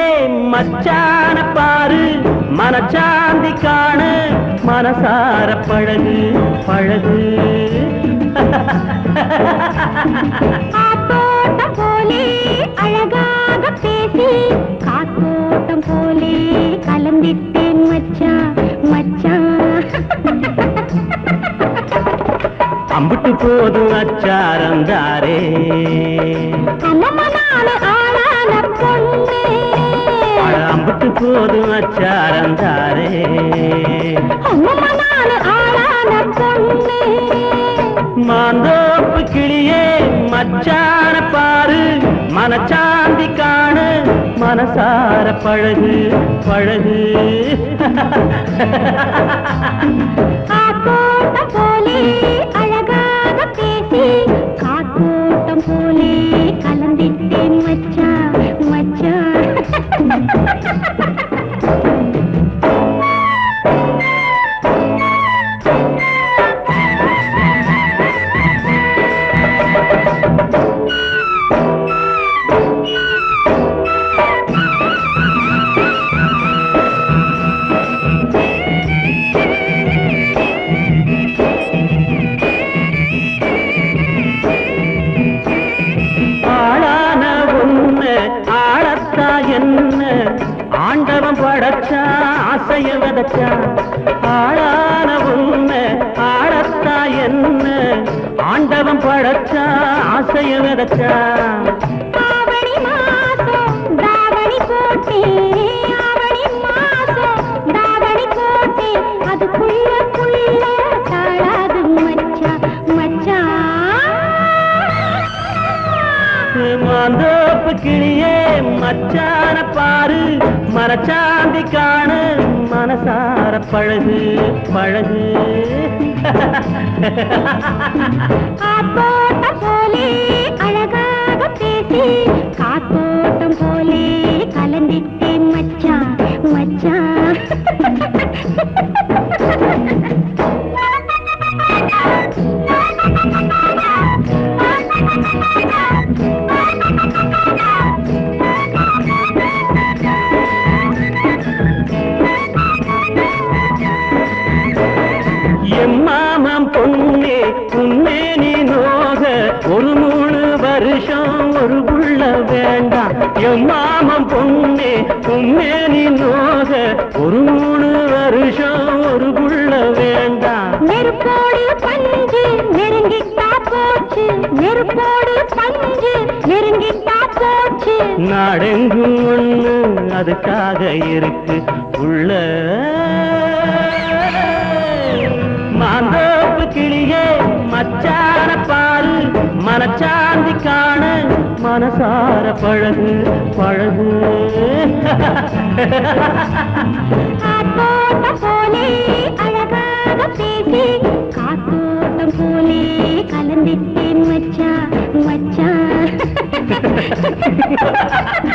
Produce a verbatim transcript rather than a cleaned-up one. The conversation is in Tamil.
மச்சான பாரு மனச்சாந்தி காணு மனசார பழகு பழகு காத்தோட்டம் போலே அழகாக பேசி காத்தோட்டம் போலே கலந்திட்டேன் மச்சான் மச்சான் அம்புட்டு போதும் அச்சாரம் தாரே அம்மனான ஆளான பொண்ணு அம்புட்டு போதும் அச்சாரம் தாரே அம்மனான ஆளான பொண்ணு மாந்தோப்பு கிளியே மச்சான பாரு மனச்சாந்தி காணு மனசார பழகு பழகு காத்தோட்டம் போலே அழகாக பேசி காத்தோட்டம் போலே கலந்திட்டேன் மச்சான் மச்சான் ஆண்டவன் படைச்சா ஆசைய விதைச்சா ஆளான உண்மை ஆடத்தா என்ன ஆண்டவன் படைச்சா ஆசைய விதைச்சா ஆவணி மாசம் தாவணி போட்டே ஆவணி மாசம் தாவணி போட்டே அதுக்குள்ள புள்ள தாழாது மச்சான் மச்சான் மாந்தோப்பு கிளியே மச்சான பாரு மனச்சாந்தி காணு மனசார பழகு பழகு காத்தோட்டம் போலே அழகாக பேசி காத்தோட்டம் போலே கலந்திட்டேன் மச்சான் மச்சான் எம்மாமம் பொண்ணே உன்னே நீ நோக ஒரு மூணு வருஷம் ஒரு புள்ள வேண்டாம் எம்மாமம் பொண்ணே உன்னே நீ நோக ஒரு மூணு வருஷம் ஒரு புள்ள வேண்டாம் நெருப்போடு பஞ்சு நெருங்கிட்டா போச்சு நெருப்போடு பஞ்சு நெருங்கிட்டா போச்சு நாடெங்கும் ஒண்ணு அதுக்காக இருக்கு உள்ள மாந்தோப்பு கிளியே மச்சான பாரு மனச்சாந்தி காணு மனசார பழகு பழகு காத்தோட்டம் போலே அழகாக பேசி காத்தோட்டம் போலே கலந்திட்டேன் மச்சான் மச்சான்